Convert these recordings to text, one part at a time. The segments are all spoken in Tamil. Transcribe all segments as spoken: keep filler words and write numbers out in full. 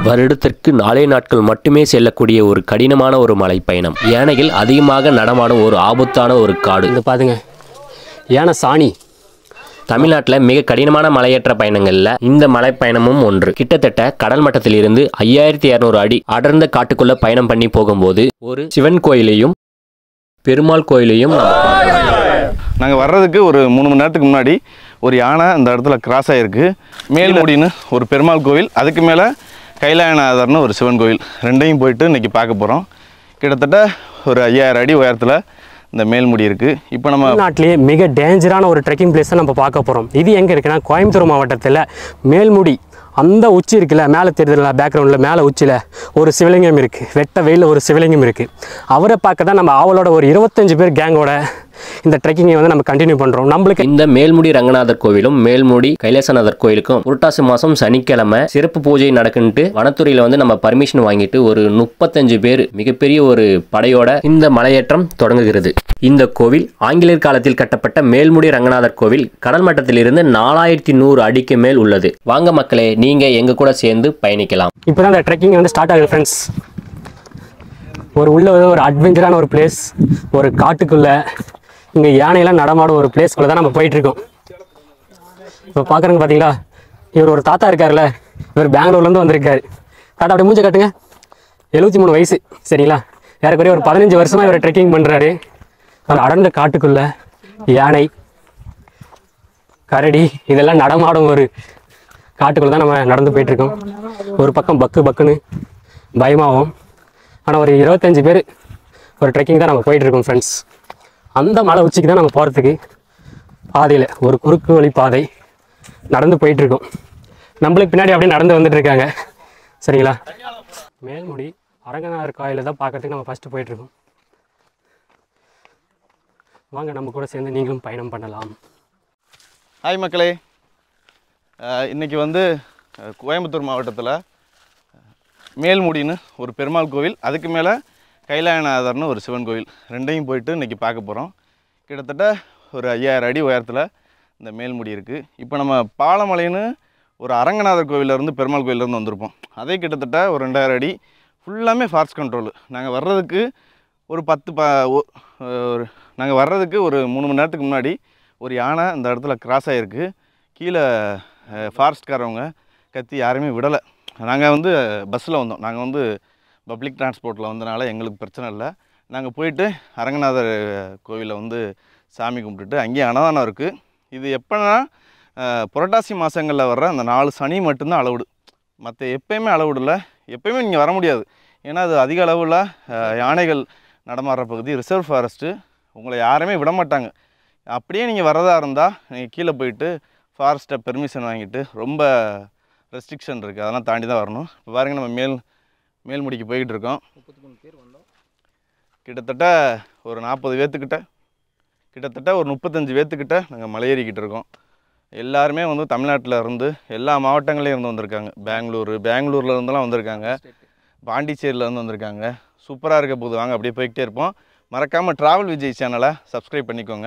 வருடத்திற்கு நாலே நாட்கள் மட்டுமே செல்லக்கூடிய ஒரு கடினமான ஒரு மலை பயணம். யானைகள் அதிகமாக நடமாடும் ஒரு ஆபத்தான ஒரு காடு. இது பாருங்க, யானை சாணி. தமிழ்நாட்டில் மிக கடினமான மலையேற்ற பயணங்களில் இந்த மலை பயணமும் ஒன்று. கிட்டத்தட்ட கடல் மட்டத்திலிருந்து ஐயாயிரத்தி இரநூறு அடி அடர்ந்த காட்டுக்குள்ள பயணம் பண்ணி போகும்போது ஒரு சிவன் கோயிலையும் பெருமாள் கோயிலையும் நாங்கள் வர்றதுக்கு ஒரு மூணு மணி நேரத்துக்கு முன்னாடி ஒரு யானை அந்த இடத்துல கிராஸ் ஆகிருக்கு. மேல்முடின்னு ஒரு பெருமாள் கோவில், அதுக்கு மேலே கைலாயநாதர்னு ஒரு சிவன் கோவில், ரெண்டையும் போயிட்டு இன்றைக்கி பார்க்க போகிறோம். கிட்டத்தட்ட ஒரு ஐயாயிரம் அடி உயரத்தில் இந்த மேல்முடி இருக்குது. இப்போ நம்ம நாட்டிலேயே மிக டேஞ்சரான ஒரு ட்ரெக்கிங் பிளேஸை நம்ம பார்க்க போகிறோம். இது எங்கே இருக்குன்னா கோயம்புத்தூர் மாவட்டத்தில் மேல்முடி அந்த உச்சி இருக்குல்ல, மேலே தெரியுதுல பேக்ரவுண்டில் மேலே உச்சியில் ஒரு சிவலிங்கம் இருக்குது. வெட்ட வெயிலில் ஒரு சிவலிங்கம் இருக்குது. அவரை பார்க்க தான் நம்ம ஆவலோட ஒரு இருபத்தஞ்சு பேர் கேங்கோட இந்த ட்ரெக்கிங்கை வந்து நம்ம கண்டினியூ பண்ணுறோம். நம்மளுக்கு இந்த மேல்முடி ரங்கநாதர் கோவிலும் மேல்முடி கைலாசநாதர் கோயிலுக்கும் புரட்டாசி மாதம் சனிக்கிழமை சிறப்பு பூஜை நடக்குன்ட்டு வனத்துறையில் வந்து நம்ம பர்மிஷன் வாங்கிட்டு ஒரு முப்பத்தஞ்சு பேர் மிகப்பெரிய ஒரு படையோட இந்த மலையேற்றம் தொடங்குகிறது. இந்த கோவில் ஆங்கிலேயர் காலத்தில் கட்டப்பட்ட மேல்முடி ரங்கநாதர் கோவில் கடல் மட்டத்திலிருந்து நாலாயிரத்தி நூறு அடிக்கு மேல் உள்ளது. வாங்க மக்களே, நீங்க எங்க கூட சேர்ந்து பயணிக்கலாம். இப்போதான் இந்த ட்ரெக்கிங் வந்து ஸ்டார்ட் ஆகுது ஃப்ரெண்ட்ஸ். ஒரு உள்ள ஒரு அட்வென்ச்சரான ஒரு பிளேஸ், ஒரு காட்டுக்குள்ள இங்கே யானையெல்லாம் நடமாடும் ஒரு பிளேஸ்க்குள்ள தான் நம்ம போயிட்டுருக்கோம். இப்போ பார்க்குறங்க பார்த்தீங்களா, இவர் ஒரு தாத்தா இருக்கார்ல, இவர் பெங்களூர்லேருந்து வந்திருக்காரு. தாத்தா அப்படி மூஞ்ச காட்டுங்க. எழுபத்தி மூணு வயசு சரிங்களா. ஏறக்குறைய ஒரு பதினஞ்சு வருஷமாக இவர் ட்ரெக்கிங் பண்ணுறாரு. ஒரு அடர்ந்த காட்டுக்குள்ள யானை கரடி இதெல்லாம் நடமாடும் ஒரு காட்டுக்குள்ள தான் நம்ம நடந்து போயிட்டுருக்கோம். ஒரு பக்கம் பக்கு பக்குன்னு பயமாகும். ஆனால் ஒரு இருபத்தஞ்சி பேர் ஒரு ட்ரெக்கிங் தான் நம்ம போயிட்டுருக்கோம் ஃப்ரெண்ட்ஸ். அந்த மலை உச்சிக்கு தான் நம்ம போகிறதுக்கு பாதையில் ஒரு குறுக்கு வழி பாதை நடந்து போயிட்டுருக்கோம். நம்மளுக்கு பின்னாடி அப்படியே நடந்து வந்துட்டுருக்காங்க சரிங்களா. மேல்முடி அரங்கநாதர் கோயிலை தான் பார்க்கறதுக்கு நம்ம ஃபஸ்ட்டு போயிட்டுருக்கோம். வாங்க நம்ம கூட சேர்ந்து நீங்களும் பயணம் பண்ணலாம். ஹாய் மக்களே, இன்றைக்கி வந்து கோயம்புத்தூர் மாவட்டத்தில் மேல்முடின்னு ஒரு பெருமாள் கோவில், அதுக்கு மேலே கைலாயநாதர்னு ஒரு சிவன் கோவில், ரெண்டையும் போயிட்டு இன்றைக்கி பார்க்க போகிறோம். கிட்டத்தட்ட ஒரு ஐயாயிரம் அடி உயரத்தில் இந்த மேல்முடி இருக்குது. இப்போ நம்ம பாலமலைன்னு ஒரு அரங்கநாதர் கோவிலேருந்து பெருமாள் கோயிலேருந்து வந்திருப்போம். அதே கிட்டத்தட்ட ஒரு ரெண்டாயிரம் அடி ஃபுல்லாமே ஃபாரஸ்ட் கண்ட்ரோலு. நாங்கள் வர்றதுக்கு ஒரு பத்து ப ஒரு நாங்கள் வர்றதுக்கு ஒரு மூணு மணி நேரத்துக்கு முன்னாடி ஒரு யானை அந்த இடத்துல கிராஸ் ஆகிருக்கு. கீழே ஃபாரஸ்ட்காரவங்க கத்தி யாருமே விடலை. நாங்கள் வந்து பஸ்ஸில் வந்தோம். நாங்கள் வந்து பப்ளிக் டிரான்ஸ்போர்ட்டில் வந்தனால எங்களுக்கு பிரச்சனை இல்லை. நாங்கள் போயிட்டு அரங்கநாதர் கோவிலில் வந்து சாமி கும்பிட்டுட்டு அங்கேயே அன்னதானம் இருக்குது. இது எப்போனா புரட்டாசி மாதங்களில் வர்ற அந்த நாலு சனி மட்டும்தான் அளவுடு, மற்ற எப்போயுமே அளவுடில்லை. எப்போயுமே நீங்கள் வர முடியாது. ஏன்னா அது அதிக அளவில் யானைகள் நடமாடுற பகுதி, ரிசர்வ் ஃபாரஸ்ட்டு, உங்களை யாருமே விட மாட்டாங்க. அப்படியே நீங்கள் வரதா இருந்தால் நீங்கள் கீழே போயிட்டு ஃபாரஸ்ட்டை பெர்மிஷன் வாங்கிட்டு ரொம்ப ரெஸ்ட்ரிக்ஷன் இருக்குது, அதெல்லாம் தாண்டி தான் வரணும். இப்போ பாருங்கள், நம்ம மேல் மேல்முடிக்கு போய்கிட்டு இருக்கோம். முப்பத்தி மூணு பேர் வந்தோம். கிட்டத்தட்ட ஒரு நாற்பது பேர்த்துக்கிட்ட கிட்டத்தட்ட ஒரு முப்பத்தஞ்சு பேர்த்துக்கிட்ட நாங்கள் மலையேறிக்கிட்டு இருக்கோம். எல்லாருமே வந்து தமிழ்நாட்டில் இருந்து எல்லா மாவட்டங்களையும் இருந்து வந்திருக்காங்க. பெங்களூர் பெங்களூரில் இருந்தெல்லாம் வந்திருக்காங்க, பாண்டிச்சேரியில் இருந்து வந்திருக்காங்க. சூப்பராக இருக்க போது. வாங்க அப்படியே போய்கிட்டே இருப்போம். மறக்காமல் ட்ராவல் விஜய் சேனலை சப்ஸ்கிரைப் பண்ணிக்கோங்க.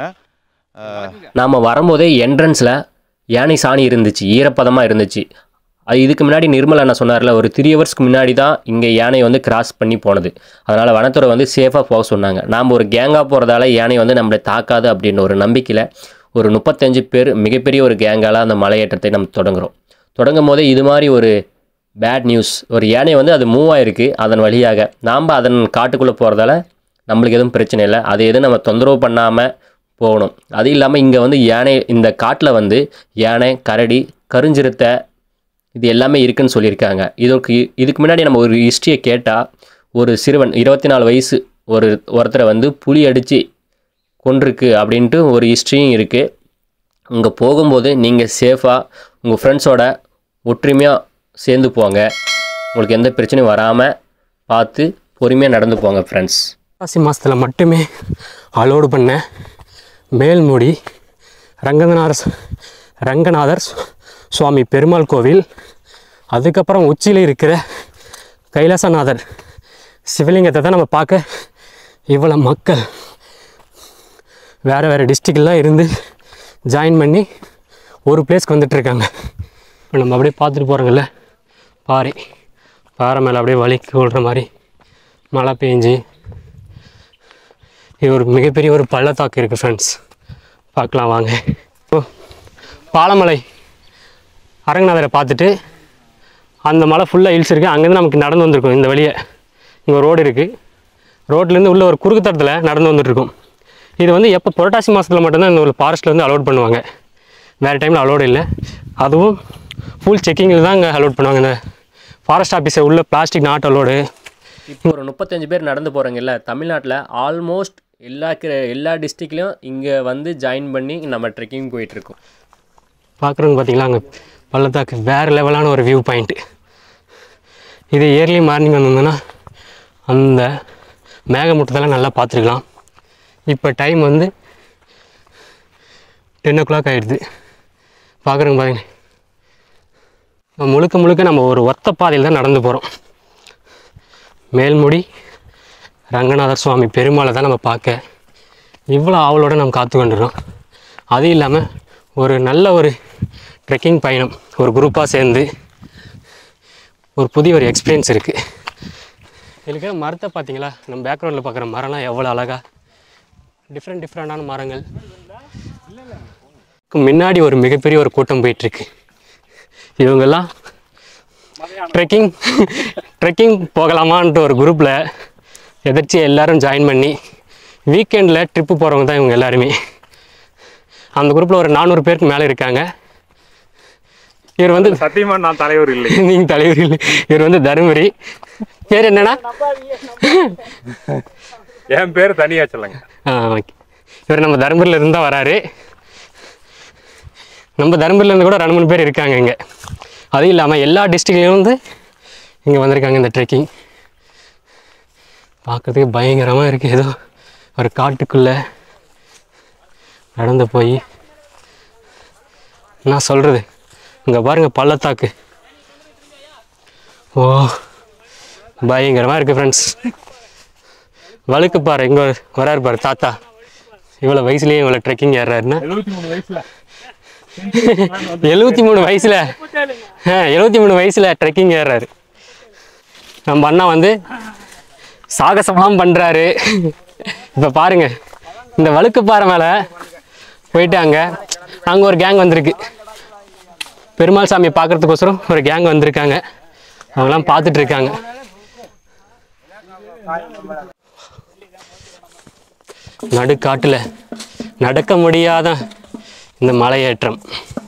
நாம் வரும்போதே என்ட்ரன்ஸில் யானை சாணி இருந்துச்சு, ஈரப்பதமாக இருந்துச்சு. அது இதுக்கு முன்னாடி நிர்மல் அண்ணா சொன்னார்ல, ஒரு த்ரீ ஹவர்ஸ்க்கு முன்னாடி தான் இங்கே யானை வந்து கிராஸ் பண்ணி போனது. அதனால் வனத்துறை வந்து சேஃபாக போக சொன்னாங்க. நாம் ஒரு கேங்காக போகிறதால யானை வந்து நம்மளை தாக்காது அப்படின்னு ஒரு நம்பிக்கையில் ஒரு முப்பத்தஞ்சு பேர் மிகப்பெரிய ஒரு கேங்கால் அந்த மலையேற்றத்தை நம்ம தொடங்குகிறோம். தொடங்கும் போதே இது மாதிரி ஒரு பேட் நியூஸ், ஒரு யானை வந்து அது மூவ் ஆகிருக்கு அதன் வழியாக. நாம் அதன் காட்டுக்குள்ளே போகிறதால நம்மளுக்கு எதுவும் பிரச்சனை இல்லை. அது எதுவும் நம்ம தொந்தரவு பண்ணாமல் போகணும். அது இல்லாமல் இங்கே வந்து யானை, இந்த காட்டில் வந்து யானை, கரடி, கருஞ்சிறுத்தை இது எல்லாமே இருக்குன்னு சொல்லியிருக்காங்க. இதுக்கு இதுக்கு முன்னாடி நம்ம ஒரு ஹிஸ்ட்ரியை கேட்டால், ஒரு சிறுவன் இருபத்தி நாலு வயசு ஒரு ஒருத்தரை வந்து புலி அடித்து கொண்டிருக்கு அப்படின்ட்டு ஒரு ஹிஸ்ட்ரியும் இருக்குது. இங்கே போகும்போது நீங்கள் சேஃபாக உங்கள் ஃப்ரெண்ட்ஸோட ஒற்றுமையாக சேர்ந்து போங்க. உங்களுக்கு எந்த பிரச்சனையும் வராமல் பார்த்து பொறுமையாக நடந்து போங்க ஃப்ரெண்ட்ஸ். புரட்டாசி மாதத்தில் மட்டுமே அலோடு பண்ண மேல்முடி ரங்கநாதர் ரங்கநாதர் சுவாமி பெருமாள் கோவில், அதுக்கப்புறம் உச்சியில் இருக்கிற கைலாசநாதர் சிவலிங்கத்தை தான் நம்ம பார்க்க இவ்வளோ மக்கள் வேறு வேறு டிஸ்ட்ரிக்ட்லாம் இருந்து ஜாயின் பண்ணி ஒரு பிளேஸ்க்கு வந்துட்டுருக்காங்க. இப்போ நம்ம அப்படியே பார்த்துட்டு போகிறோங்கல்ல பாறை, பாறை மேலே அப்படியே வலிக்கு விடுற மாதிரி மழை பெஞ்சு இது ஒரு மிகப்பெரிய ஒரு பள்ளத்தாக்கு இருக்குது ஃப்ரெண்ட்ஸ். பார்க்கலாம் வாங்க. ஓ பாலமலை அரங்கநாதரை பார்த்துட்டு அந்த மலை ஃபுல்லாக ஹில்ஸ் இருக்குது. அங்கேருந்து நமக்கு நடந்து வந்திருக்கோம். இந்த வழியை இங்கே ரோடு இருக்குது. ரோட்லேருந்து உள்ள ஒரு குறுக்கு தடத்தில் நடந்து வந்துட்டுருக்கோம். இது வந்து எப்போ புரட்டாசி மாதத்தில் மட்டும்தான் இந்த ஒரு ஃபாரஸ்ட்டில் வந்து அலோட் பண்ணுவாங்க. வேறு டைமில் அலோடு இல்லை. அதுவும் ஃபுல் செக்கிங்கில் தான் இங்கே அலோட் பண்ணுவாங்க. இந்த ஃபாரஸ்ட் ஆஃபீஸை உள்ள பிளாஸ்டிக் நாட் அலோடு. இப்போ ஒரு முப்பத்தஞ்சு பேர் நடந்து போகிறாங்க இல்லை, தமிழ்நாட்டில் ஆல்மோஸ்ட் எல்லா எல்லா டிஸ்ட்ரிக்ட்லேயும் இங்கே வந்து ஜாயின் பண்ணி நம்ம ட்ரெக்கிங் போயிட்டுருக்கோம். பார்க்குறவங்க பார்த்தீங்களா, அங்கே பள்ளத்தாக்கு வேறு லெவலான ஒரு வியூ பாயிண்ட்டு. இது இயர்லி மார்னிங் வந்தோம்னா அந்த மேகமூட்டத்தெல்லாம் நல்லா பார்த்துருக்கலாம். இப்போ டைம் வந்து டென் ஓ கிளாக் ஆகிடுது. பார்க்குறவங்க பாருங்க, முழுக்க முழுக்க நம்ம ஒரு ஒத்த பாதையில் தான் நடந்து போகிறோம். மேல்முடி ரங்கநாதர் சுவாமி பெருமாளை தான் நம்ம பார்க்க இவ்வளோ ஆவலோடு நம்ம காத்து கொண்டுறோம். அது இல்லாமல் ஒரு நல்ல ஒரு ட்ரெக்கிங் பயணம் ஒரு குரூப்பாக சேர்ந்து ஒரு புதிய ஒரு எக்ஸ்பீரியன்ஸ் இருக்குது. இதுக்கு மரத்தை பார்த்தீங்களா, நம்ம பேக்ரவுண்டில் பார்க்குற மரம்லாம் எவ்வளோ அழகாக டிஃப்ரெண்ட் டிஃப்ரெண்டான மரங்கள். முன்னாடி ஒரு மிகப்பெரிய ஒரு கூட்டம் போயிட்டுருக்கு. இவங்கெல்லாம் ட்ரெக்கிங் ட்ரெக்கிங் போகலாமான்ட்டு ஒரு குரூப்பில் எதிர்த்து எல்லோரும் ஜாயின் பண்ணி வீக்கெண்டில் ட்ரிப்பு போகிறவங்க தான் இவங்க எல்லாருமே. அந்த குரூப்பில் ஒரு நானூறு பேருக்கு மேலே இருக்காங்க. இவர் வந்து சத்தியமாக நான் தலைவர் இல்லை. நீங்கள் தலைவர் இல்லை. இவர் வந்து தருமபுரி. பேர் என்னன்னா? என் பேர் தனியா சொல்லுங்க. ஆ ஓகே. இவர் நம்ம தருமபுரியில் இருந்தால் வராரு. நம்ம தருமபுரியிலேருந்து கூட ரெண்டு மூணு பேர் இருக்காங்க இங்கே. அதுவும் இல்லாமல் எல்லா டிஸ்ட்ரிக்ட்லேயும் வந்து இங்கே வந்திருக்காங்க. இந்த ட்ரெக்கிங் பார்க்குறதுக்கு பயங்கரமாக இருக்குது. ஏதோ ஒரு காட்டுக்குள்ளே நடந்து போய் நான் சொல்கிறது, இங்கே பாருங்கள் பள்ளத்தாக்கு. ஓ பயங்கரமாக இருக்குது ஃப்ரெண்ட்ஸ். வழுக்கு பாரு, இங்கே வராரு பாரு தாத்தா. இவ்வளோ வயசுலேயே இவ்வளோ ட்ரெக்கிங் ஏறாருன்னா எழுபத்தி மூணு வயசுல எழுபத்தி மூணு வயசில் ஆ எழுபத்தி மூணு வயசில் ட்ரெக்கிங் ஏறாரு. நம்ம அண்ணா வந்து சாகசமாக பண்ணுறாரு. இப்போ பாருங்கள், இந்த வழுக்குப்பாறை மேலே போயிட்டு அங்கே அங்கே ஒரு கேங் வந்திருக்கு. பெருமாள் சாமியை பார்க்குறதுக்கோசரம் ஒரு கேங் வந்திருக்காங்க. அவங்களாம் பார்த்துட்டு இருக்காங்க. நடுக்காட்டில் நடக்க முடியாத இந்த மலையேற்றம்.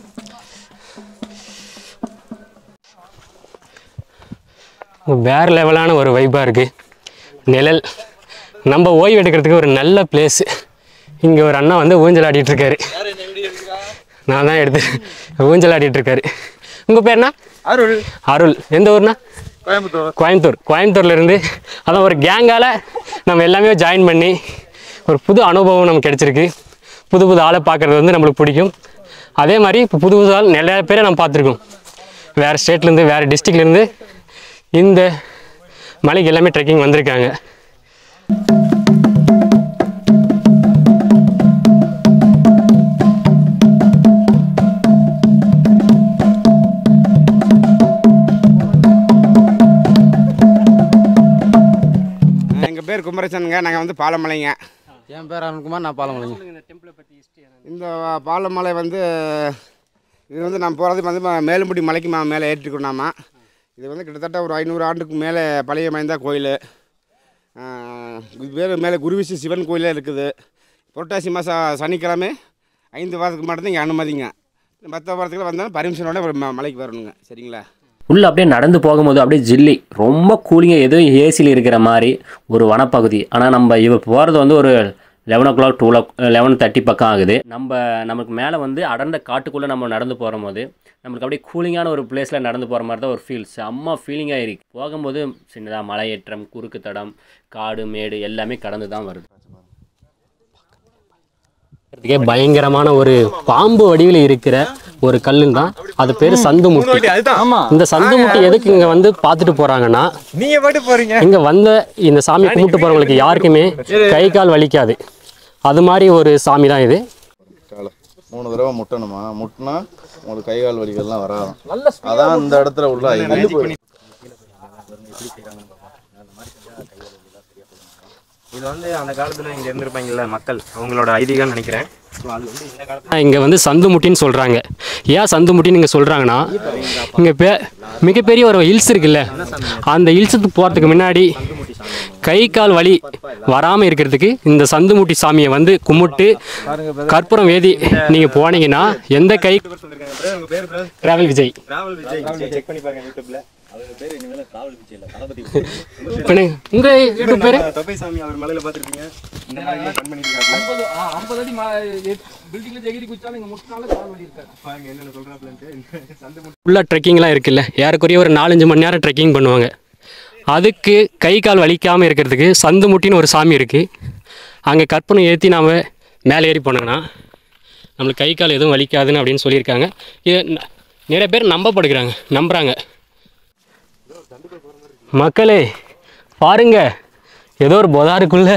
வேறு லெவலான ஒரு வைப்பாக இருக்குது. நிழல், நம்ம ஓய்வு எடுக்கிறதுக்கு ஒரு நல்ல பிளேஸு. இங்கே ஒரு அண்ணா வந்து ஊஞ்சல் ஆடிட்டுருக்காரு. நான் தான் எடுத்து ஊஞ்சல் ஆடிட்டுருக்காரு. உங்கள் பேர்னா? அருள். அருள். எந்த ஊர்னா? கோயம்புத்தூர். கோயம்புத்தூர். கோயம்புத்தூர்லேருந்து அதான் ஒரு கேங்கால் நம்ம எல்லாமே ஜாயின் பண்ணி ஒரு புது அனுபவம் நமக்கு கிடச்சிருக்கு. புது புது ஆளை பார்க்குறது வந்து நம்மளுக்கு பிடிக்கும். அதே மாதிரி இப்போ புது புது ஆள் நிறையா பேரை நம்ம பார்த்துருக்கோம். வேறு ஸ்டேட்லேருந்து வேறு டிஸ்ட்ரிக்ட்லேருந்து இந்த மலைக்கு எல்லாமே ட்ரெக்கிங் வந்திருக்காங்க. எங்கள் பேர் குமரசனுங்க. நாங்கள் வந்து பாலமலைங்க. என் பேர் அருண்குமார். நான் பாலமலைங்க. இந்த பாலமலை வந்து இது வந்து நான் போகிறது வந்து மேலும்படி மலைக்கு மே மேலே ஏற்றிருக்கோம். நாம இது வந்து கிட்டத்தட்ட ஒரு ஐநூறு ஆண்டுக்கு மேலே பழைய மைந்தா கோயில். இது பேர் மேலே குருவிசி சிவன் கோயிலே இருக்குது. புரட்டாசி மாதம் சனிக்கிழமை ஐந்து வாரத்துக்கு மட்டும்தான் இங்கே அனுமதிங்க. மற்ற வாரத்துக்கு வந்தாலும் பர்மிஷனோட ஒரு மலைக்கு வரணுங்க. சரிங்களா? உள்ளே அப்படியே நடந்து போகும்போது அப்படியே ஜில்லி ரொம்ப கூலிங்காக எதுவும் ஏசியில் இருக்கிற மாதிரி ஒரு வனப்பகுதி. ஆனால் நம்ம இவ போகிறது வந்து ஒரு eleven o'clock to eleven thirty பக்கம் ஆகுது. நம்ம நமக்கு மேலே வந்து அடர்ந்த காட்டுக்குள்ளே நம்ம நடந்து போகிற போது நம்மளுக்கு அப்படியே கூலிங்கான ஒரு பிளேஸில் நடந்து போகிற மாதிரி தான் ஒரு ஃபீல். செம்ம ஃபீலிங்காக இருக்கு. போகும்போது சின்னதாக மலையேற்றம், குறுக்கு தடம், காடு, மேடு எல்லாமே கடந்து தான் வருது. பயங்கரமான ஒரு பாம்பு வடிவில் இருக்கிற ஒரு கல்லுன்னு தான் அது பேர் சந்து முட்டி. இந்த சந்து முட்டி எதுக்கு இங்க வந்து பார்த்துட்டு போறாங்கன்னா, நீங்க பாட்டு போறீங்க, இங்க வந்த இந்த சாமி கும்பிட்டு போறவங்களுக்கு யாருக்குமே கை கால் வலிக்காது. அது மாதிரி ஒரு சாமி தான் இது. மூணு தடவை முட்டணுமா, முட்டினா உங்களுக்கு கை கால் வலிகள்லாம் வராது. அதான் இந்த இடத்துல உள்ள எப்படி செய்கிறாங்கன்னு பார்ப்போம். அந்த மாதிரி செஞ்சால் கை வலிலாம் சரியாக போடுவாங்க. இது வந்து அந்த காலத்தில் இங்கே இருந்திருப்பாங்கல்ல மக்கள், அவங்களோட ஐதீகம்னு நினைக்கிறேன். ஸோ அது வந்து இந்த காலத்தில் இங்கே வந்து சந்து முட்டின்னு சொல்கிறாங்க. ஏன் சந்து முட்டின்னு இங்கே சொல்கிறாங்கன்னா, இங்கே பே மிகப்பெரிய ஒரு ஹில்ஸ் இருக்குல்ல, அந்த ஹில்ஸுக்கு போகிறதுக்கு முன்னாடி கை கால் வலி வராமல் இருக்கிறதுக்கு இந்த சந்து முட்டி சாமியை வந்து கும்பிட்டு கற்பூரம் வேதி நீங்கள் போனீங்கன்னா எந்த கை travel Vijay travel Vijay check பண்ணி பாருங்க யூடியூப்ல. அவங்க பேர் இனிமேல் டிராவல் விஜய் இல்லை, தளபதி உங்கள் யூடியூப் பேர் தொப்பை சாமி. அவர் மலையில் பார்த்துருப்பீங்க, இந்த மாதிரி ஃபன் பண்ணியிருக்காங்க. ஐம்பது அடி பில்டிங்கில் ஜெகிரி குச்சாலும் இங்கே முட்டினால கால் வலி இருக்காரு. பாருங்க என்னென்ன சொல்கிறாப்லன்ட்டு. சந்து ஃபுல்லாக ட்ரெக்கிங்லாம் இருக்குல்ல, ஏறக்குறைய ஒரு நாலஞ்சு மணி நேரம் ட்ரெக்கிங் பண்ணுவாங்க. அதுக்கு கை கால் வலிக்காமல் இருக்கிறதுக்கு சந்து முட்டின்னு ஒரு சாமி இருக்குது. அங்கே கற்பனை ஏற்றி நாம் மேலே ஏறி போனோங்கன்னா நம்மளுக்கு கை கால் எதுவும் வலிக்காதுன்னு அப்படின்னு சொல்லியிருக்காங்க. இது ந- நிறைய பேர் நம்பப்படுகிறாங்க, நம்புகிறாங்க. மக்களே பாருங்க, ஏதோ ஒரு பொதாருக்குள்ளே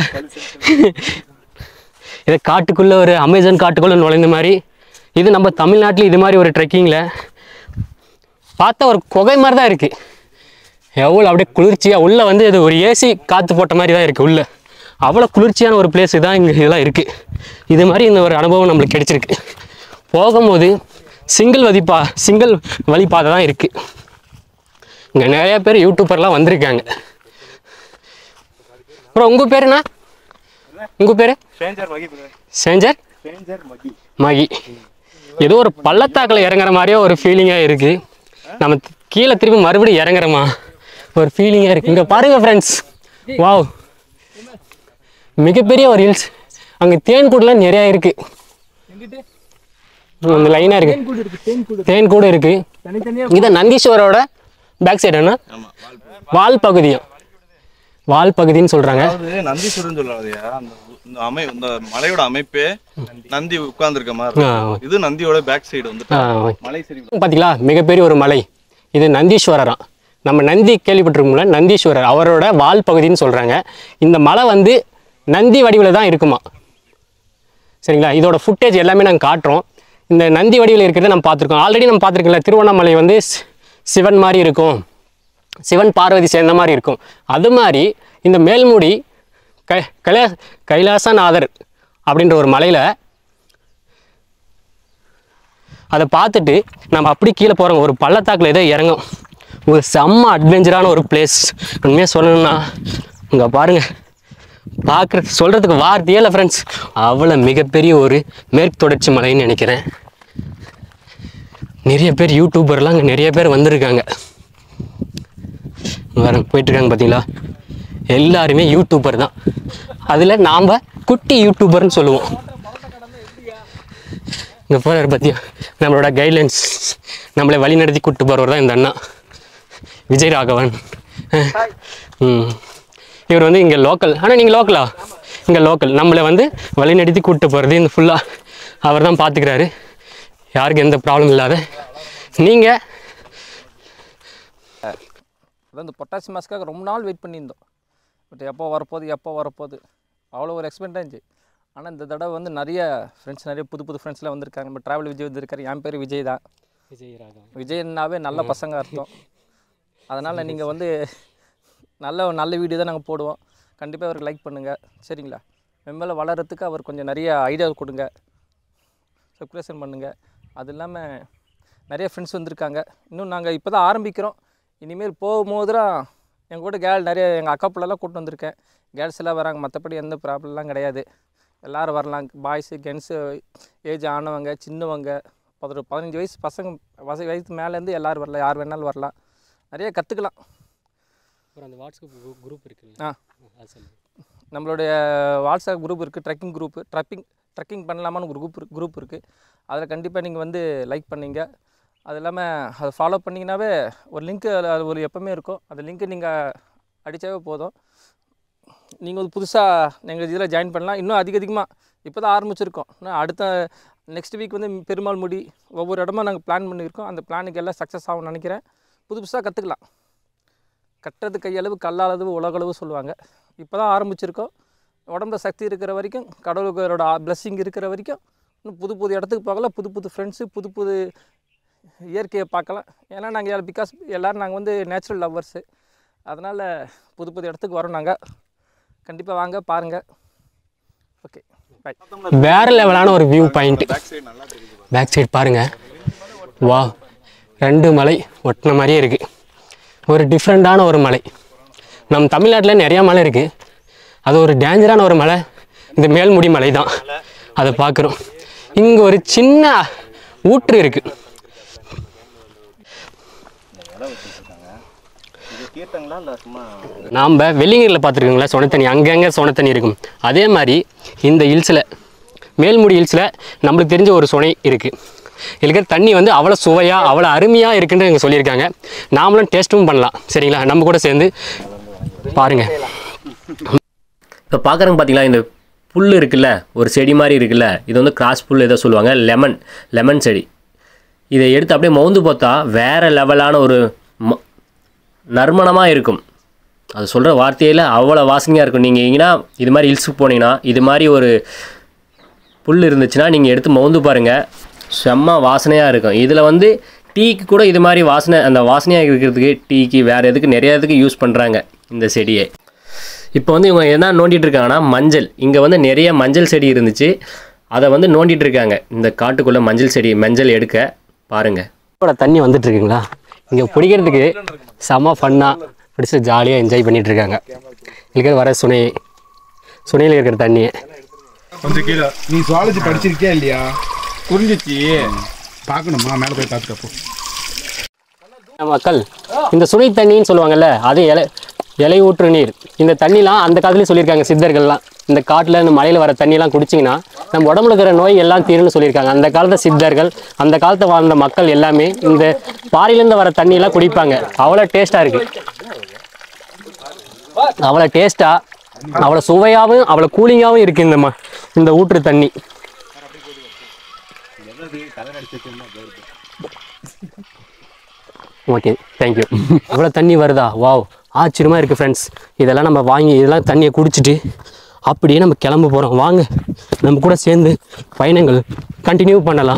இதை காட்டுக்குள்ளே ஒரு அமேசான் காட்டுக்குள்ளே நுழைந்த மாதிரி. இது நம்ம தமிழ்நாட்டில் இது மாதிரி ஒரு ட்ரெக்கிங்கில் பார்த்தா ஒரு குகை மாதிரி தான் இருக்குது. எவ்வளோ அப்படியே குளிர்ச்சியாக உள்ளே வந்து இது ஒரு ஏசி காற்று போட்ட மாதிரி தான் இருக்குது. உள்ளே அவ்வளோ குளிர்ச்சியான ஒரு பிளேஸ் தான் இங்கே இதெல்லாம் இருக்குது. இது மாதிரி இந்த ஒரு அனுபவம் நம்மளுக்கு கிடைச்சிருக்கு. போகும்போது சிங்கிள் வதிப்பா சிங்கிள் வழிபாதை தான் இருக்குது. இங்கே நிறையா பேர் யூடியூபர்லாம் வந்திருக்காங்க. அப்புறம் உங்கள் பேர் என்ன? உங்கள் பேர் stranger Mahi. Changer stranger Mahi Mahi. ஏதோ ஒரு பள்ளத்தாக்கில் இறங்குற மாதிரியே ஒரு ஃபீலிங்காக இருக்குது. நம்ம கீழே திரும்பி மறுபடியும் இறங்குறோமா ஒரு ஃபீலிங்காக இருக்குது. இங்கே பாருங்கள் ஃப்ரெண்ட்ஸ், வாவ், மிகப்பெரிய ஒரு ஹில்ஸ். அங்கே தேன்கூடலாம் நிறையா இருக்குது. அந்த லைனாக இருக்குது, தேன் கூட இருக்குது. இதை நந்தீஸ்வரோட பேக் சைடு என்ன வால் பகுதியும் வால் பகுதின்னு சொல்கிறாங்க. அதாவது நந்தீஸ்வரன் சொல்லாதயா, அந்த இந்த அமை இந்த மலையோட அமைப்பே நந்தி உட்கார்ந்துருக்க மாதிரி ஆ, இருக்கும். இது நந்தியோட பேக் சைடு வந்து மலை சரி. பார்த்தீங்களா, மிகப்பெரிய ஒரு மலை. இது நந்தீஸ்வரராம். நம்ம நந்தி கேள்விப்பட்டிருக்கோம்ல, நந்தீஸ்வரர் அவரோட வால் பகுதின்னு சொல்கிறாங்க. இந்த மலை வந்து நந்தி வடிவில் தான் இருக்குமா. சரிங்களா, இதோட ஃபுட்டேஜ் எல்லாமே நாங்கள் காட்டுறோம். இந்த நந்தி வடிவில் இருக்கிறத நம்ம பார்த்துருக்கோம். ஆல்ரெடி நம்ம பார்த்துருக்கோம்ல, திருவண்ணாமலை வந்து சி- சிவன் மாதிரி இருக்கும், சிவன் பார்வதி சேர்ந்த மாதிரி இருக்கும். அது மாதிரி இந்த மேல்முடி கை கைலா கைலாசநாதர் அப்படின்ற ஒரு மலையில் அதை பார்த்துட்டு நம்ம அப்படி கீழே போகிறோம். ஒரு பள்ளத்தாக்கில் ஏதோ இறங்கும். ஒரு செம்ம அட்வென்ச்சரான ஒரு பிளேஸ். உண்மையாக சொல்லணும்னா இங்கே பாருங்கள், பார்க்குறது சொல்கிறதுக்கு வார்த்தையே இல்லை ஃப்ரெண்ட்ஸ். அவ்வளோ மிகப்பெரிய ஒரு மேற்கு தொடர்ச்சி மலைன்னு நினைக்கிறேன். நிறைய பேர் யூடியூபர்லாம் அங்கே நிறைய பேர் வந்திருக்காங்க. வர போயிட்டுருக்காங்க பார்த்தீங்களா, எல்லாருமே யூடியூபர் தான். அதில் நாம் குட்டி யூடியூபர்னு சொல்லுவோம். இங்கே போகிறார் பார்த்தியா, நம்மளோட கைட்லைன்ஸ் நம்மளை வழி நடத்தி கூப்பிட்டு போகிறவர் தான் இந்த அண்ணா விஜய் ராகவன். ம் இவர் வந்து இங்கே லோக்கல். ஆனால் நீங்கள் லோக்கலா? இங்கே லோக்கல். நம்மளை வந்து வழி நடத்தி கூப்பிட்டு போகிறது இந்த ஃபுல்லாக அவர் தான் பார்த்துக்கிறாரு. யாருக்கும் எந்த ப்ராப்ளம் இல்லாத. நீங்கள் அதான் இந்த பொட்டாசி மாஸ்க்காக ரொம்ப நாள் வெயிட் பண்ணியிருந்தோம். பட் எப்போ வரப்போகுது எப்போ வரப்போகுது அவ்வளோ ஒரு எக்ஸ்பெக்ட் இருந்துச்சு. ஆனால் இந்த தடவை வந்து நிறைய ஃப்ரெண்ட்ஸ், நிறைய புது புது ஃப்ரெண்ட்ஸ்லாம் வந்திருக்காங்க. நம்ம ட்ராவல் விஜய் வந்திருக்காரு. என் பேர் விஜய் தான். விஜய் ராகவன். விஜய்னாவே நல்ல பசங்க அர்த்தம். அதனால் நீங்கள் வந்து நல்ல நல்ல வீடியோ தான் நாங்கள் போடுவோம். கண்டிப்பாக அவருக்கு லைக் பண்ணுங்கள், சரிங்களா? மெம்மேல வளர்கிறதுக்கு அவர் கொஞ்சம் நிறைய ஐடியா கொடுங்க, சப்ஸ்கிரிப்ஷன் பண்ணுங்கள். அது இல்லாமல் நிறைய ஃப்ரெண்ட்ஸ் வந்திருக்காங்க. இன்னும் நாங்கள் இப்போ தான் ஆரம்பிக்கிறோம். இனிமேல் போகும்போது தான் எங்கள் கூட கேர்ள் நிறைய எங்கள் அக்கா பிள்ளைலாம் கூப்பிட்டு வந்திருக்கேன். கேர்ள்ஸ் எல்லாம் வராங்க. மற்றபடி எந்த ப்ராப்ளம்லாம் கிடையாது. எல்லோரும் வரலாம். பாய்ஸு ஜென்ஸு ஏஜ் ஆனவங்க சின்னவங்க பதினொரு பதினஞ்சு வயசு பசங்க வச வயசு மேலேருந்து எல்லோரும் வரலாம். யார் வேணாலும் வரலாம். நிறைய கற்றுக்கலாம். அப்புறம் அந்த வாட்ஸ்அப் குரூப் இருக்குல்ல, ஆ அது சொல்லுங்கள். நம்மளுடைய வாட்ஸ்அப் குரூப் இருக்குது, ட்ரெக்கிங் குரூப்பு. ட்ரக்கிங் ட்ரெக்கிங் பண்ணலாமான்னு ஒரு குரூப் குரூப் இருக்குது. அதில் கண்டிப்பாக நீங்கள் வந்து லைக் பண்ணிங்க. அது இல்லாமல் அதை ஃபாலோ பண்ணிங்கனாவே ஒரு லிங்க்கு அது ஒரு எப்போவுமே இருக்கும். அந்த லிங்க்கு நீங்கள் அடித்தாவே போதும். நீங்கள் வந்து புதுசாக எங்கள் இதில் ஜாயின் பண்ணலாம். இன்னும் அதிக அதிகமாக இப்போ தான் ஆரம்பிச்சிருக்கோம். இன்னும் அடுத்த நெக்ஸ்ட் வீக் வந்து பெருமாள் முடி ஒவ்வொரு இடமா நாங்கள் பிளான் பண்ணியிருக்கோம். அந்த பிளானுக்கு எல்லாம் சக்ஸஸ் ஆகும்னு நினைக்கிறேன். புது புதுசாக கற்றுக்கலாம். கட்டுறது கையளவு கல்லாளவு உலகளவு சொல்லுவாங்க. இப்போ தான் ஆரம்பிச்சிருக்கோம். உடம்புல சக்தி இருக்கிற வரைக்கும், கடவுளோட பிளஸ்ஸிங் இருக்கிற வரைக்கும் இன்னும் புது புது இடத்துக்கு போகலாம். புது புது ஃப்ரெண்ட்ஸு, புது புது இயற்கையை பார்க்கலாம். ஏன்னா நாங்கள் பிகாஸ் எல்லோரும் நாங்கள் வந்து நேச்சுரல் லவ்வர்ஸு. அதனால் புது புது இடத்துக்கு வரோம் நாங்கள். கண்டிப்பாக வாங்க பாருங்கள். Okay bye. வேற லெவலான ஒரு வியூ பாயிண்ட். பேக் சைடு பாருங்கள். வா, ரெண்டு மலை ஒட்டின மாதிரியே இருக்குது. ஒரு டிஃப்ரெண்ட்டான ஒரு மலை. நம்ம தமிழ்நாட்டில் நிறையா மலை இருக்குது. அது ஒரு டேஞ்சரான ஒரு மலை இந்த மேல்முடி மலை தான். அதை பார்க்குறோம். இங்கே ஒரு சின்ன ஊற்று இருக்குது. நாம் வெள்ளிங்கிரியில் பார்த்துருக்கோங்களா சொன தண்ணி, அங்கங்கே சொன தண்ணி இருக்கும். அதே மாதிரி இந்த ஹில்ஸில் மேல்முடி ஹில்ஸில் நம்மளுக்கு தெரிஞ்ச ஒரு சுனை இருக்குது. இருக்கிற தண்ணி வந்து அவ்வளோ சுவையாக அவ்வளோ அருமையாக இருக்குன்னு இங்கே சொல்லியிருக்காங்க. நாமளும் டேஸ்ட்டும் பண்ணலாம். சரிங்களா, நம்ம கூட சேர்ந்து பாருங்கள். இப்போ பார்க்குறவங்க பார்த்தீங்களா, இந்த புல் இருக்குல்ல, ஒரு செடி மாதிரி இருக்குல்ல, இது வந்து கிராஸ் புல் ஏதோ சொல்லுவாங்க, லெமன் லெமன் செடி. இதை எடுத்து அப்படியே மவுந்து பார்த்தா வேறு லெவலான ஒரு ம நறுமணமாக இருக்கும். அது சொல்கிற வார்த்தையில் அவ்வளோ வாசனையாக இருக்கும். நீங்கள் எங்கன்னா இது மாதிரி ஹில்ஸுக்கு போனீங்கன்னா இது மாதிரி ஒரு புல் இருந்துச்சுன்னா நீங்கள் எடுத்து மவுந்து பாருங்கள், செம்ம வாசனையாக இருக்கும். இதில் வந்து டீக்கு கூட இது மாதிரி வாசனை, அந்த வாசனையாக இருக்கிறதுக்கு டீக்கு வேறு எதுக்கு நிறைய இதுக்கு யூஸ் பண்ணுறாங்க இந்த செடியை. இப்போ வந்து இவங்க என்ன நோண்டிகிட்டு இருக்காங்கன்னா மஞ்சள். இங்கே வந்து நிறைய மஞ்சள் செடி இருந்துச்சு, அதை வந்து நோண்டிகிட்டு இருக்காங்க. இந்த காட்டுக்குள்ளே மஞ்சள் செடி மஞ்சள் எடுக்க பாருங்கள். இதோட தண்ணி வந்துட்டு இருக்குங்களா, இங்கே பிடிக்கிறதுக்கு செம்ம ஃபன்னாக பிடிச்சி ஜாலியாக என்ஜாய் பண்ணிகிட்டு இருக்காங்க. இருக்கிற வர சுனை சுனையில் இருக்கிற தண்ணியை கொஞ்சம் கீழே. நீ சுவாலஜி படிச்சிருக்கியா இல்லையா? புரிஞ்சிச்சு. பார்க்கணுமா? மேலே போய் பார்த்துக்கப்போ. மக்கள் இந்த சுனை தண்ணின்னு சொல்லுவாங்கல்ல, அது இலை இலை ஊற்று நீர். இந்த தண்ணிலாம் அந்த காலத்துலேயும் சொல்லியிருக்காங்க சித்தர்கள்லாம். இந்த காட்டில் இந்த மலையில் வர தண்ணியெல்லாம் குடிச்சிங்கன்னா நம்ம உடம்புல இருக்கிற நோய் எல்லாம் தீருன்னு சொல்லியிருக்காங்க. அந்த காலத்து சித்தர்கள், அந்த காலத்தை வாழ்ந்த மக்கள் எல்லாமே இந்த பாறையிலேருந்து வர தண்ணியெல்லாம் குடிப்பாங்க. அவ்வளோ டேஸ்ட்டாக இருக்குது, அவ்வளோ டேஸ்ட்டாக, அவ்வளோ சுவையாகவும் அவ்வளோ கூலிங்காகவும் இருக்குது இந்த ம இந்த ஊற்று தண்ணி. Okay, thank you. இவ்வளோ தண்ணி வருதா? வாவ், ஆச்சரியமாக இருக்குது ஃப்ரெண்ட்ஸ். இதெல்லாம் நம்ம வாங்கி இதெல்லாம் தண்ணியை குடிச்சிட்டு அப்படியே நம்ம கிளம்ப போகிறோம். வாங்க நம்ம கூட சேர்ந்து பயணங்கள் கண்டினியூ பண்ணலாம்.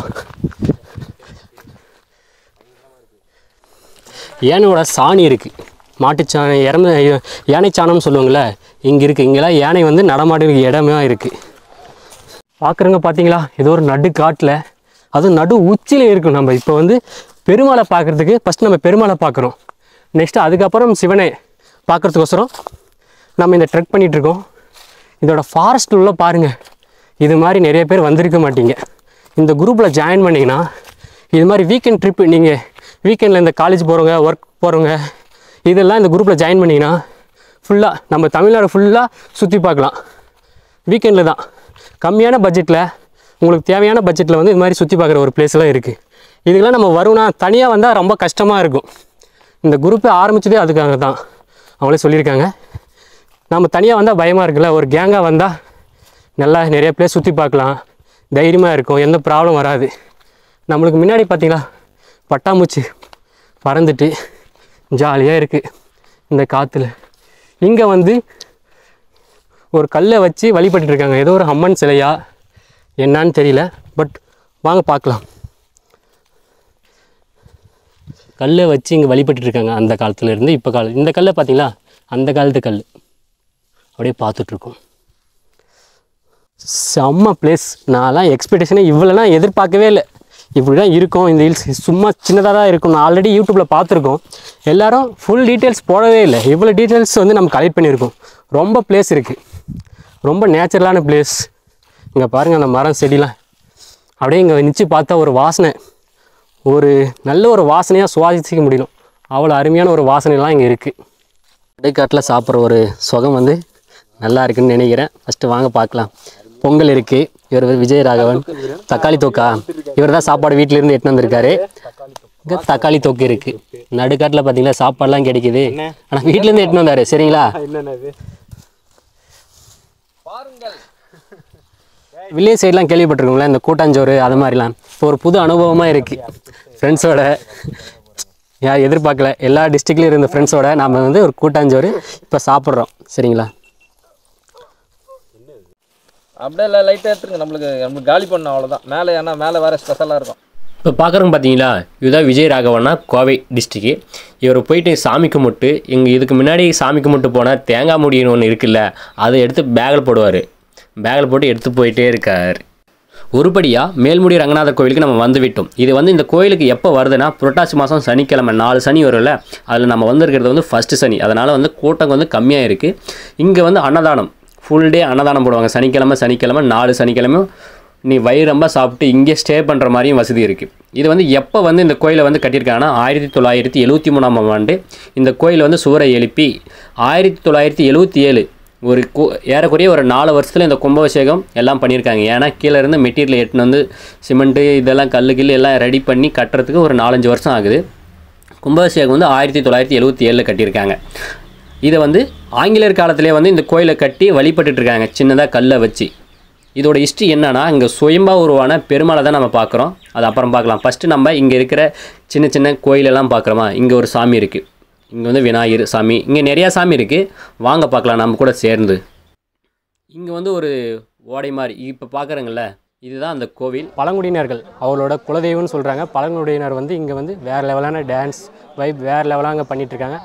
யானையோட சாணி இருக்குது, மாட்டுச்சாணி, இறம யானை சாணம்னு சொல்லுவாங்கள்ல, இங்கே இருக்குது. இங்கெல்லாம் யானை வந்து நடமாடுறதுக்கு இடமே இருக்குது. பார்க்குறவங்க பார்த்தீங்களா, ஏதோ ஒரு நடு காட்டில், அதுவும் நடு உச்சியில் இருக்கும். நம்ம இப்போ வந்து பெருமாளை பார்க்குறதுக்கு ஃபஸ்ட் நம்ம பெருமாளை பார்க்குறோம். நெக்ஸ்ட்டு அதுக்கப்புறம் சிவனை பார்க்குறதுக்கோசரம் நம்ம இந்த ட்ரெக் பண்ணிகிட்ருக்கோம். இதோட ஃபாரஸ்ட் உள்ள பாருங்கள். இது மாதிரி நிறைய பேர் வந்திருக்க மாட்டீங்க. இந்த குரூப்பில் ஜாயின் பண்ணிங்கன்னா இது மாதிரி வீக்கெண்ட் ட்ரிப்பு, நீங்கள் வீக்கெண்டில் இந்த காலேஜ் போகிறவங்க, ஒர்க் போகிறவங்க, இதெல்லாம் இந்த குரூப்பில் ஜாயின் பண்ணிங்கன்னா ஃபுல்லாக நம்ம தமிழ்நாடு ஃபுல்லாக சுற்றி பார்க்கலாம். வீக்கெண்டில் தான் கம்மியான பட்ஜெட்டில், உங்களுக்கு தேவையான பட்ஜெட்டில் வந்து இது மாதிரி சுற்றி பார்க்குற ஒரு பிளேஸ்லாம் இருக்குது. இதுக்கெல்லாம் நம்ம வரும்னா தனியாக வந்தால் ரொம்ப கஷ்டமாக இருக்கும். இந்த குரூப்பை ஆரம்பித்ததே அதுக்காக தான். அவங்களே சொல்லியிருக்காங்க, நம்ம தனியாக வந்தால் பயமாக இருக்குல்ல, ஒரு கேங்காக வந்தால் நல்லா நிறைய பிளேஸ் சுற்றி பார்க்கலாம், தைரியமாக இருக்கும், எந்த ப்ராப்ளம் வராது. நம்மளுக்கு முன்னாடி பார்த்திங்களா பட்டாம்பூச்சி பறந்துட்டு ஜாலியாக இருக்குது இந்த காற்றுல. இங்கே வந்து ஒரு கல்லை வச்சு வழிபட்டுருக்காங்க, ஏதோ ஒரு அம்மன் சிலையா என்னான்னு தெரியல, பட் வாங்க பார்க்கலாம். கல்லை வச்சு இங்கே வழிபட்டுருக்காங்க அந்த காலத்துலேருந்து இப்போ காலம். இந்த கல்லை பார்த்தீங்களா, அந்த காலத்து கல். அப்படியே பார்த்துட்ருக்கோம். செம்ம பிளேஸ். நான்லாம் எக்ஸ்பெக்டேஷனே இவ்வளோலாம் எதிர்பார்க்கவே இல்லை. இப்படி தான் இருக்கும் இந்த ஹில்ஸ், சும்மா சின்னதாக தான் இருக்கும். நான் ஆல்ரெடி யூடியூப்பில் பார்த்துருக்கோம். எல்லோரும் ஃபுல் டீட்டெயில்ஸ் போடவே இல்லை. இவ்வளோ டீட்டெயில்ஸ் வந்து நம்ம கலெக்ட் பண்ணியிருக்கோம். ரொம்ப பிளேஸ் இருக்குது, ரொம்ப நேச்சுரலான பிளேஸ். இங்கே பாருங்கள், அந்த மரம் செடிலாம் அப்படியே இங்கே நினச்சி பார்த்தா ஒரு வாசனை, ஒரு நல்ல ஒரு வாசனையாக சுவாசிக்க முடியும். அவ்வளோ அருமையான ஒரு வாசனைலாம் இங்கே இருக்குது. இடைக்காட்டில் சாப்பிட்ற ஒரு சுகம் வந்து நல்லா இருக்குன்னு நினைக்கிறேன். ஃபஸ்ட்டு வாங்க பார்க்கலாம். பொங்கல் இருக்குது. இவர் விஜயராகவன். தக்காளி தொக்கா, இவர் தான் சாப்பாடு வீட்டிலேருந்து எடுத்துன்னு வந்திருக்காரு. இங்கே தக்காளி தொக்கு இருக்குது. நடுக்காட்டில் பார்த்தீங்களா சாப்பாடுலாம் கிடைக்குது, ஆனால் வீட்டிலேருந்து எடுத்துன்னு வந்தார். சரிங்களா, வில்லேஜ் சைட்லாம் கேள்விப்பட்டிருக்கோங்களா இந்த கூட்டாஞ்சோறு, அது மாதிரிலாம். இப்போ ஒரு புது அனுபவமாக இருக்குது. ஃப்ரெண்ட்ஸோட, யார் எதிர்பார்க்கல, எல்லா டிஸ்ட்ரிக்ட்லேயும் இருந்த ஃப்ரெண்ட்ஸோட நாம் வந்து ஒரு கூட்டாஞ்சோறு இப்போ சாப்பிட்றோம். சரிங்களா, அப்படியே இல்லை லைட்டாக எடுத்துருங்க. நம்மளுக்கு நம்மளுக்கு காலி பண்ணணும், அவ்வளோதான். மேலே ஏன்னா மேலே வேறு ஸ்பெஷலாக இருக்கும். இப்போ பார்க்குறோங்க பார்த்தீங்களா, இதுதான் விஜய் ராகவன்னா கோவை டிஸ்ட்ரிக்கு. இவர் போயிட்டு சாமி கும்பிட்டு இங்கே இதுக்கு முன்னாடி சாமி கும்பிட்டு போனால் தேங்காய் முடின்னு ஒன்று இருக்குல்ல, அதை எடுத்து பேக்கில் போடுவார். பேக்கில் போட்டு எடுத்து போயிட்டே இருக்கார். ஒருபடியாக மேல்முடி ரங்கநாதர் கோவிலுக்கு நம்ம வந்து விட்டோம். இது வந்து இந்த கோயிலுக்கு எப்போ வருதுன்னா புரட்டாசி மாதம் சனிக்கிழமை நாலு சனி வரும்ல, அதில் நம்ம வந்திருக்கிறது வந்து ஃபஸ்ட்டு சனி. அதனால் வந்து கூட்டம் வந்து கம்மியாக இருக்குது. இங்கே வந்து அன்னதானம் ஃபுல் டே அன்னதானம் போடுவாங்க. சனிக்கிழமை சனிக்கிழமை நாலு சனிக்கிழமையும் நீ வயிறு ரொம்ப சாப்பிட்டு இங்கே ஸ்டே பண்ணுற மாதிரியும் வசதி இருக்குது. இது வந்து எப்போ வந்து இந்த கோயிலை வந்து கட்டியிருக்காங்கன்னா ஆயிரத்தி தொள்ளாயிரத்தி எழுபத்தி மூணாம் ஆண்டு இந்த கோயில் வந்து சுவரை எழுப்பி ஆயிரத்தி தொள்ளாயிரத்தி எழுபத்தி ஏழு ஒரு கோ ஏறக்குறைய ஒரு நாலு வருஷத்தில் இந்த கும்பாபிஷேகம் எல்லாம் பண்ணியிருக்காங்க. ஏன்னா கீழே இருந்து மெட்டீரியல் எட்டுன்னு வந்து சிமெண்ட்டு இதெல்லாம் கல் கில் எல்லாம் ரெடி பண்ணி கட்டுறதுக்கு ஒரு நாலஞ்சு வருஷம் ஆகுது. கும்பாபிஷேகம் வந்து ஆயிரத்தி தொள்ளாயிரத்தி எழுபத்தி ஏழில் கட்டியிருக்காங்க. இதை வந்து ஆங்கிலேயர் காலத்திலே வந்து இந்த கோயிலை கட்டி வழிபட்டுருக்காங்க சின்னதாக கல்லை வச்சு. இதோட ஹிஸ்ட்ரி என்னன்னா, இங்கே சுயம்பா உருவான பெருமாளை தான் நம்ம பார்க்குறோம். அது அப்புறம் பார்க்கலாம். ஃபஸ்ட்டு நம்ம இங்கே இருக்கிற சின்ன சின்ன கோயிலெல்லாம் பார்க்குறோமா. இங்கே ஒரு சாமி இருக்குது. இங்கே வந்து விநாயகர் சாமி, இங்கே நிறையா சாமி இருக்குது. வாங்க பார்க்கலாம் நம்ம கூட சேர்ந்து. இங்கே வந்து ஒரு ஓடை மாதிரி இப்போ பார்க்குறங்கள, இதுதான் அந்த கோவில். பழங்குடியினர்கள் அவளோட குலதெய்வம்னு சொல்கிறாங்க. பழங்குடியினர் வந்து இங்கே வந்து வேறு லெவலான டான்ஸ் வைப் வேறு லெவலாக அங்கே பண்ணிகிட்ருக்காங்க.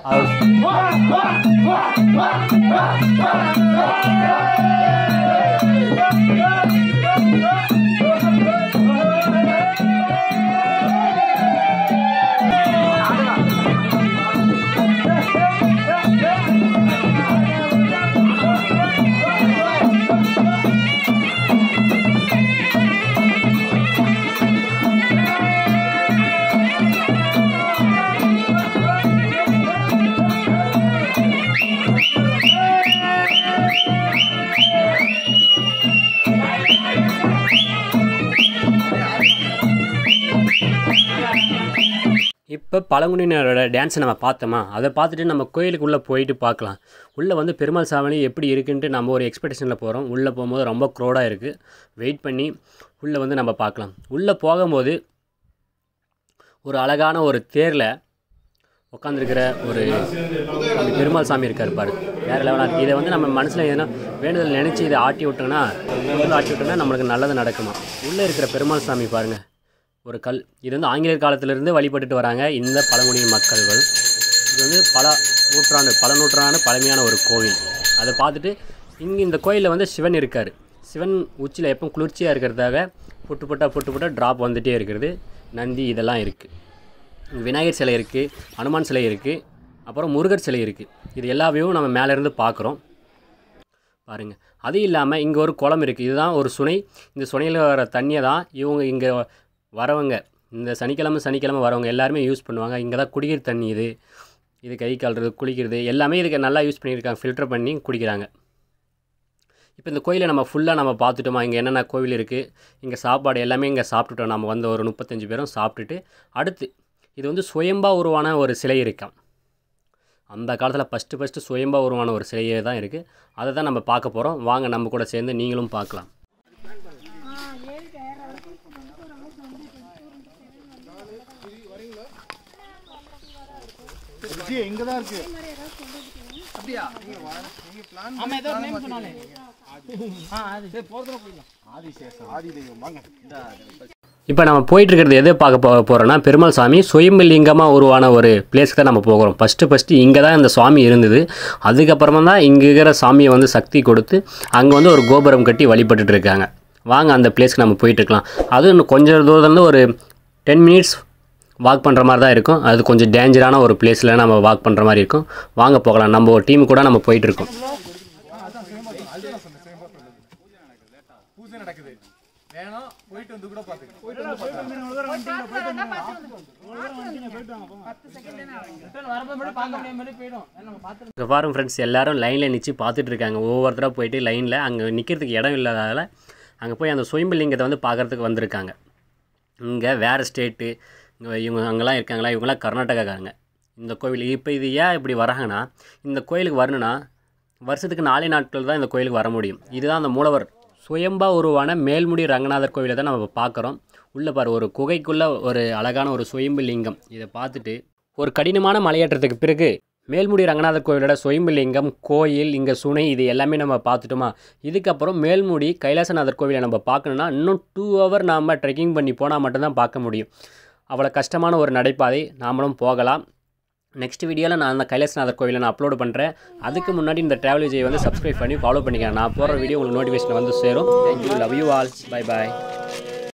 இப்போ பழங்குடியினரோட டான்ஸை நம்ம பார்த்தோமா, அதை பார்த்துட்டு நம்ம கோயிலுக்குள்ளே போயிட்டு பார்க்கலாம். உள்ளே வந்து பெருமாள் சாமி எப்படி இருக்குன்ட்டு நம்ம ஒரு எக்ஸ்பெக்டேஷனில் போகிறோம். உள்ளே போகும்போது ரொம்ப க்ரௌடாக இருக்குது. வெயிட் பண்ணி உள்ளே வந்து நம்ம பார்க்கலாம். உள்ளே போகும்போது ஒரு அழகான ஒரு தேரில் உட்காந்துருக்கிற ஒரு அந்த பெருமாள் சாமி இருக்கார் பாரு, வேறு லெவலாக. இதை வந்து நம்ம மனசில் எதுனா வேண்டுதல் நினச்சி இதை ஆட்டி விட்டோங்கன்னா உள்ளே ஆட்டி விட்டோம்னா நம்மளுக்கு நல்லது நடக்குமா. உள்ளே இருக்கிற பெருமாள் சாமி பாருங்கள், ஒரு கல். இது வந்து ஆங்கிலேயர் காலத்திலிருந்து வழிபட்டுட்டு வராங்க இந்த பழங்குடியின மக்கள்கள். இது வந்து பல நூற்றாண்டு பல நூற்றாண்டு பழமையான ஒரு கோவில். அதை பார்த்துட்டு இங்கே இந்த கோயிலில் வந்து சிவன் இருக்கார். சிவன் உச்சியில் எப்போ குளிர்ச்சியாக இருக்கிறதாக புட்டு புட்டா புட்டு புட்டா ட்ராப் வந்துகிட்டே இருக்கிறது. நந்தி இதெல்லாம் இருக்குது. விநாயகர் சிலை இருக்குது, ஹனுமான் சிலை இருக்குது, அப்புறம் முருகர் சிலை இருக்குது. இது எல்லாவையும் நம்ம மேலேருந்து பார்க்குறோம் பாருங்கள். அது இல்லாமல் இங்கே ஒரு குளம் இருக்குது. இதுதான் ஒரு சுனை. இந்த சுனையில் வர தண்ணியை தான் இவங்க இங்கே வரவங்க இந்த சனிக்கிழமை சனிக்கிழமை வரவங்க எல்லாருமே யூஸ் பண்ணுவாங்க. இங்கே தான் குடிக்கிற தண்ணி இது. இது கை கழுறது குளிக்கிறது எல்லாமே இதுக்கு நல்லா யூஸ் பண்ணியிருக்காங்க. ஃபில்டர் பண்ணி குடிக்கிறாங்க. இப்போ இந்த கோயிலை நம்ம ஃபுல்லாக நம்ம பார்த்துட்டோமா. இங்கே என்னென்ன கோவில் இருக்குது, இங்கே சாப்பாடு எல்லாமே இங்கே சாப்பிட்டுட்டோம். நம்ம வந்து ஒரு முப்பத்தஞ்சு பேரும் சாப்பிட்டுட்டு அடுத்து இது வந்து சுயம்பா உருவான ஒரு சிலை இருக்காம். அந்த காலத்தில் ஃபஸ்ட்டு ஃபஸ்ட்டு சுயம்பா உருவான ஒரு சிலையே தான் இருக்குது. அதை தான் நம்ம பார்க்க போகிறோம். வாங்க நம்ம கூட சேர்ந்து நீங்களும் பார்க்கலாம். இங்கே தான் இருக்கு. அப்படியா? ஆமா, ஏதோ ஒரு நேம் சொன்னானே. ஆ, அது சரி, போறதுல போயிடலாம். ஆதி சேஷம், ஆதி தெய்வம். வாங்க. இப்போ நம்ம போயிட்டுருக்கிறது எதை பார்க்க போ போகிறோன்னா பெருமாள் சாமி சுயம்பலிங்கமாக உருவான ஒரு பிளேஸ்க்கு தான் நம்ம போகிறோம். ஃபஸ்ட்டு ஃபஸ்ட்டு இங்கே தான் இந்த சாமி இருந்தது. அதுக்கப்புறமா தான் இங்கே இருக்கிற சாமியை வந்து சக்தி கொடுத்து அங்கே வந்து ஒரு கோபுரம் கட்டி வழிபட்டுட்டு இருக்காங்க. வாங்க அந்த பிளேஸ்க்கு நம்ம போயிட்டுருக்கலாம். அதுவும் இன்னும் கொஞ்சம் தூரத்துலேருந்து ஒரு டென் மினிட்ஸ் வாக் பண்ணுற மாதிரி தான் இருக்கும். அது கொஞ்சம் டேஞ்சரான ஒரு பிளேஸில் நம்ம வாக் பண்ணுற மாதிரி இருக்கும். வாங்க போகலாம். நம்ம ஒரு டீம் கூட நம்ம போயிட்டுருக்கோம். இப்போ பாருங்க ஃப்ரெண்ட்ஸ், எல்லோரும் லைனில் நிற்சி பார்த்துட்டு இருக்காங்க. ஒவ்வொருத்தராக போயிட்டு லைனில் அங்கே நிற்கிறதுக்கு இடம் இல்லாததால் அங்கே போய் அந்த சுயம்பலிங்கத்தை வந்து பார்க்குறதுக்கு வந்திருக்காங்க. இங்கே வேறு ஸ்டேட்டு இங்கே இவங்க அங்கெல்லாம் இருக்காங்களா, இவங்களாம் கர்நாடகாக்காரங்க. இந்த கோவில் இப்போ இது ஏன் இப்படி வராங்கன்னா, இந்த கோயிலுக்கு வரணுன்னா வருஷத்துக்கு நாலே நாட்கள் தான் இந்த கோயிலுக்கு வர முடியும். இதுதான் அந்த மூலவர் சுயம்பா உருவான மேல்முடி ரங்கநாதர் கோவிலை தான் நம்ம பார்க்குறோம். உள்ளே பாரு, ஒரு குகைக்குள்ளே ஒரு அழகான ஒரு சுயம்பு லிங்கம். இதை பார்த்துட்டு ஒரு கடினமான மலையேற்றத்துக்கு பிறகு மேல்முடி ரங்கநாதர் கோயிலோட சொயம்புலிங்கம் கோயில் இங்கே சுனை இது எல்லாமே நம்ம பார்த்துட்டோமா. இதுக்கப்புறம் மேல்முடி கைலாசநாதர் கோவிலை நம்ம பார்க்கணுன்னா இன்னும் டூ ஹவர் நாம் ட்ரெக்கிங் பண்ணி போனால் மட்டும்தான் பார்க்க முடியும். அவ்வளோ கஷ்டமான ஒரு நடைபாதை, நாமளும் போகலாம். நெக்ஸ்ட் வீடியோவில் நான் அந்த கைலாசநாதர் கோவிலை நான் அப்லோடு பண்ணுறேன். அதுக்கு முன்னாடி இந்த ட்ராவல் விஜய் வந்து சப்ஸ்கிரைப் பண்ணி ஃபாலோ பண்ணிக்கிறேன். நான் போகிற வீடியோ உங்களுக்கு நோட்டிஃபிகேஷன் வந்து சேரும். Thank you, love you all, bye bye.